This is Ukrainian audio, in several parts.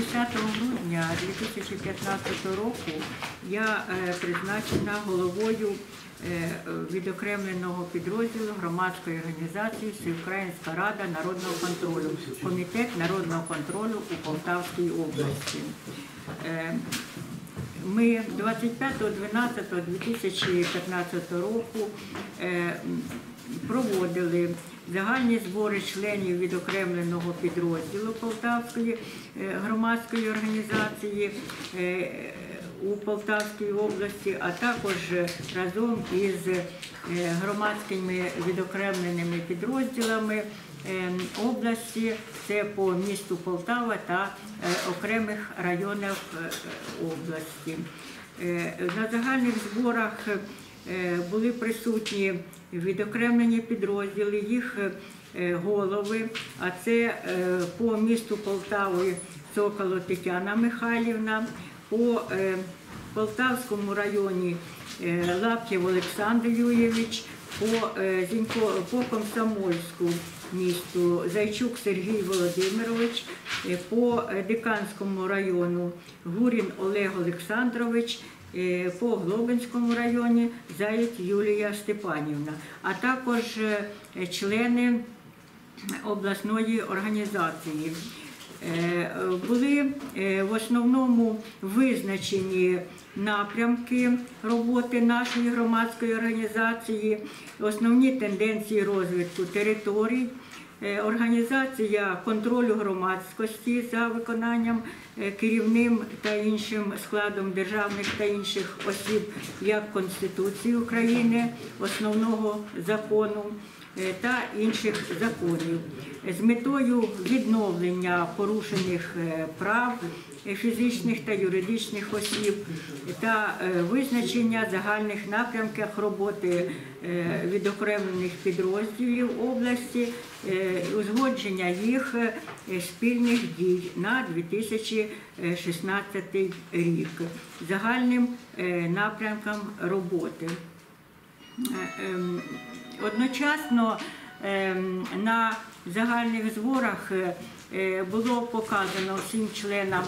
10 грудня 2015 року я призначена головою відокремленого підрозділу громадської організації Всеукраїнська рада народного контролю, Комітет народного контролю у Полтавській області. Ми 25.12.2015 року проводили загальні збори членів відокремленого підрозділу Полтавської громадської організації у Полтавській області, а також разом із громадськими відокремленими підрозділами області, це по місту Полтава та окремих районах області. На загальних зборах були присутні відокремлені підрозділи, їх голови, а це по місту Полтави Цокало Тетяна Михайлівна, по Полтавському районі Лаптєв Олександр Юрійович, по Комсомольську місту Зайчук Сергій Володимирович, по Диканському району Гурін Олег Олександрович, по Глобинському районі Заєць Юлія Степанівна, а також члени обласної організації. Були в основному визначені напрямки роботи нашої громадської організації, основні тенденції розвитку територій, організація контролю громадськості за виконанням керівним та іншим складом державних та інших осіб, як Конституції України, основного закону та інших законів, з метою відновлення порушених прав фізичних та юридичних осіб та визначення загальних напрямків роботи відокремлених підрозділів області, узгодження їх спільних дій на 2016 рік, загальним напрямкам роботи. Одночасно на загальних зборах було показано всім членам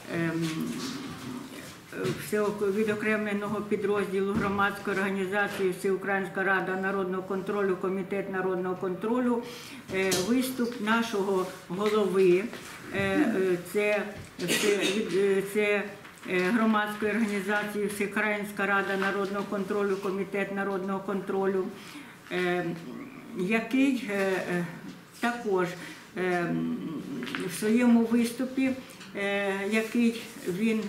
відокремленого підрозділу громадської організації Всеукраїнська рада народного контролю, Комітет народного контролю, виступ нашого голови, це громадської організації Всеукраїнська рада народного контролю, Комітет народного контролю, який також в своєму виступі, який він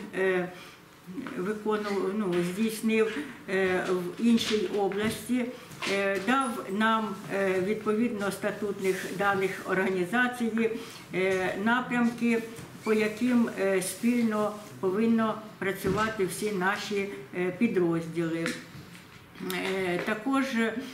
здійснив в іншій області, дав нам відповідно статутних даних організації напрямки, по яким спільно повинно працювати всі наші підрозділи. Також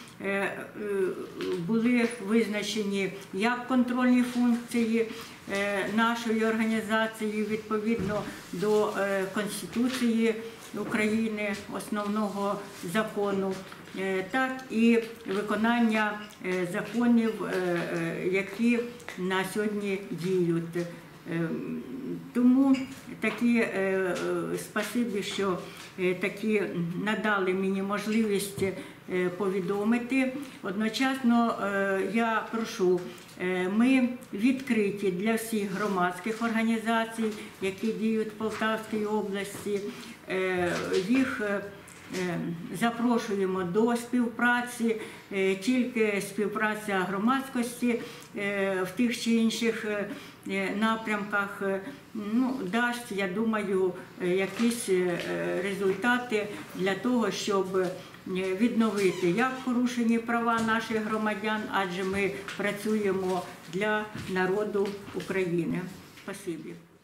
були визначені як контрольні функції нашої організації відповідно до Конституції України, основного закону, так і виконання законів, які на сьогодні діють. Тому такі спасибі, що такі надали мені можливість повідомити. Одночасно я прошу, ми відкриті для всіх громадських організацій, які діють в Полтавській області. Їх запрошуємо до співпраці, тільки співпраця громадськості в тих чи інших напрямках дасть, я думаю, якісь результати для того, щоб відновити як порушені права наших громадян, адже ми працюємо для народу України. Спасибі.